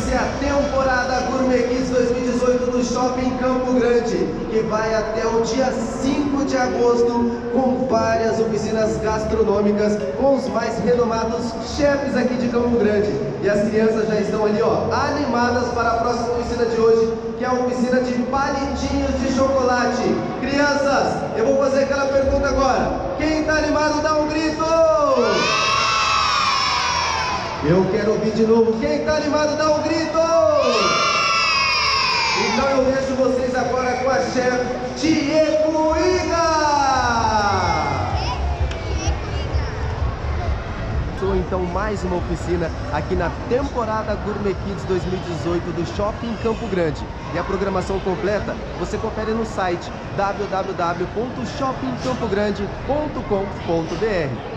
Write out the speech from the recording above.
Inicia a temporada Gourmet Kids 2018 do Shopping Campo Grande, que vai até o dia 5 de agosto, com várias oficinas gastronômicas com os mais renomados chefes aqui de Campo Grande. E as crianças já estão ali, ó, animadas para a próxima oficina de hoje, que é a oficina de palitinhos de chocolate. Crianças, eu vou fazer aquela pergunta agora. Quem está animado, dá um grito! Eu quero ouvir de novo. Quem está animado, dá um grito! Então eu deixo vocês agora com a chefe Tiecuíga! Então mais uma oficina aqui na temporada Gourmet Kids 2018 do Shopping Campo Grande. E a programação completa você confere no site www.shoppingcampogrande.com.br.